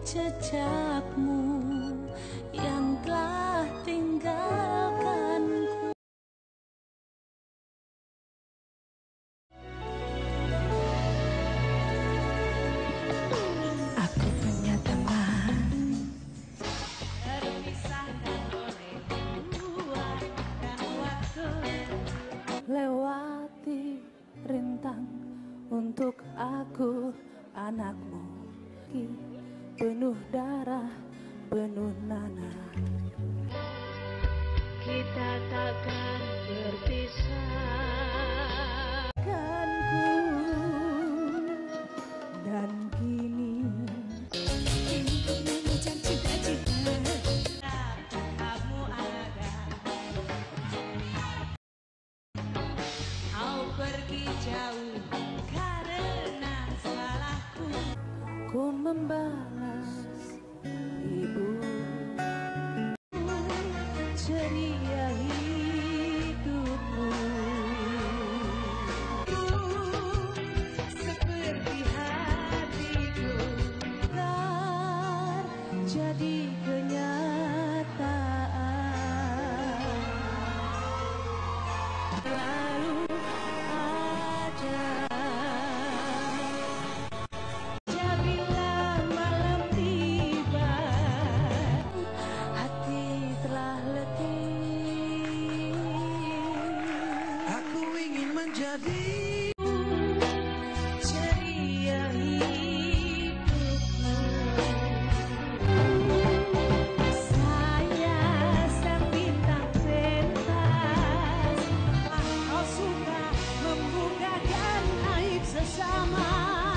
jejakmu yang telah tinggalkanku. Aku punya teman terpisahkan oleh buah dan waktu, lewati rintang untuk aku anakmu, penuh darah, penuh nanah. Kita takkan berpisah, kan ku dan kini mengejar cita-cita. Kamu ada, kau pergi jauh karena salahku. Ku membalas ibu, ceria hidupmu seperti hatiku jadi kenyataan. Lalu ada ceria hidupmu. Saya sang bintang pentas, kau suka membukakan aib sesama.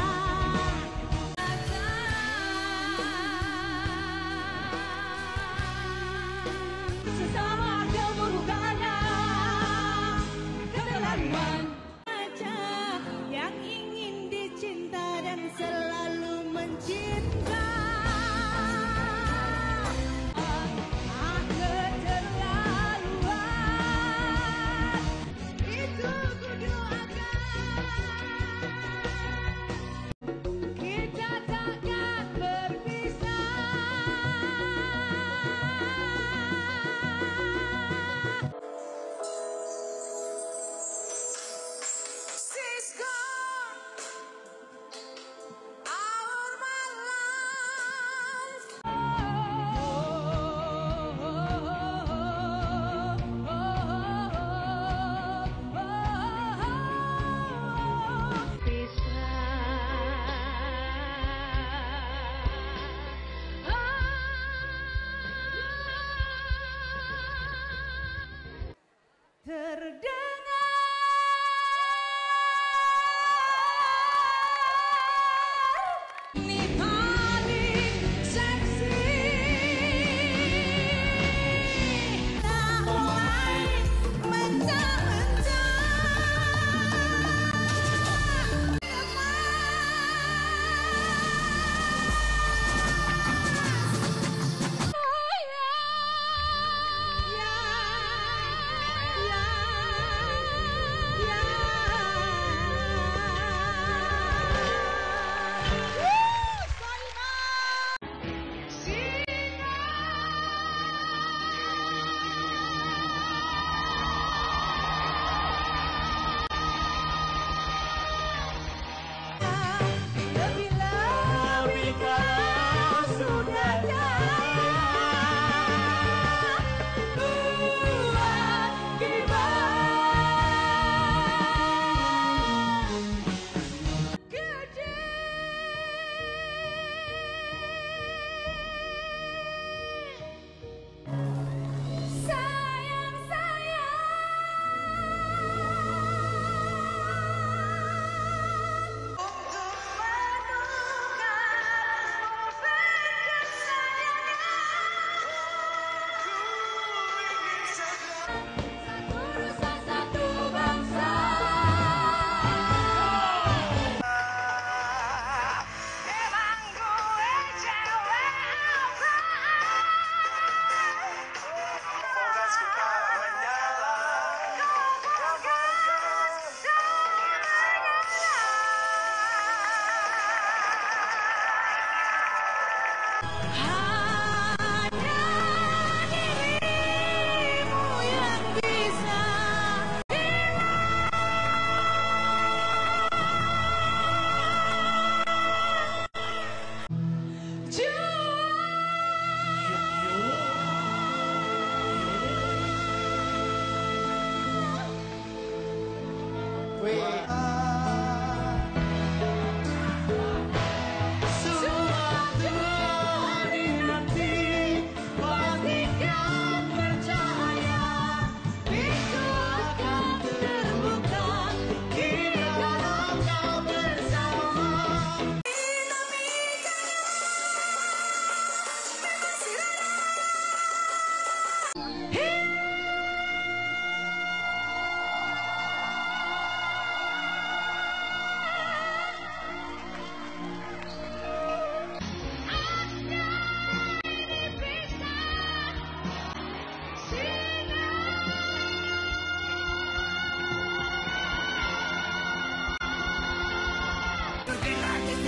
Sesama keburukannya keterlaluan. Yang ingin dicinta dan selalu mencinta, keterlaluan itu kudoakan. Kita takkan berpisah. She's gone out of my life. Terdengar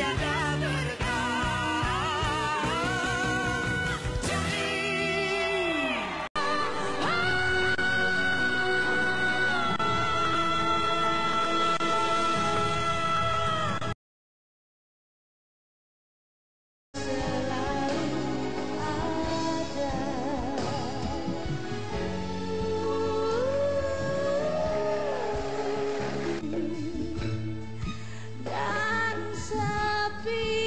tiada berganti. Dan sepi.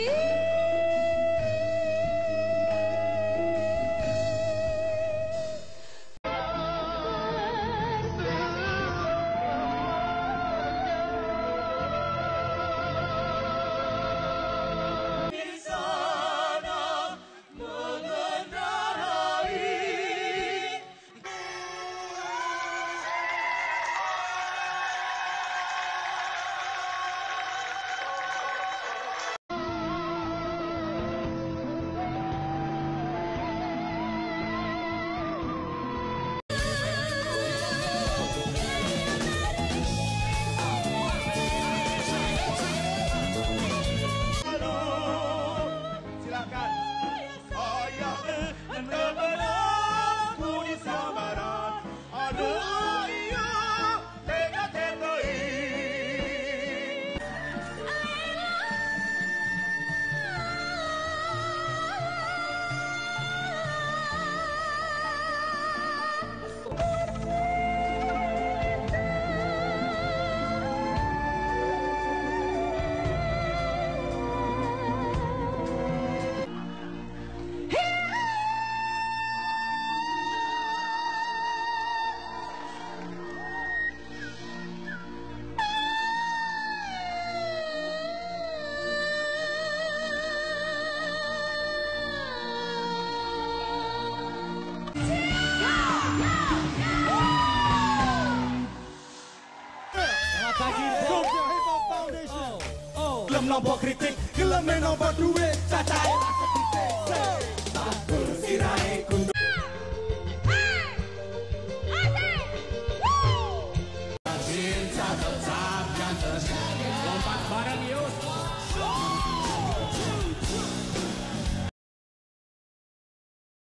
Di sana mengendarai. Silakan. Ayah anda berlaku di samaran. Aduh ayah tega tetai. Selamat pagi, Jogja Hip Hop Foundation. Gelem nampa kritik, gelem nampa duit, cacahe tak setitik. Sirahe kudu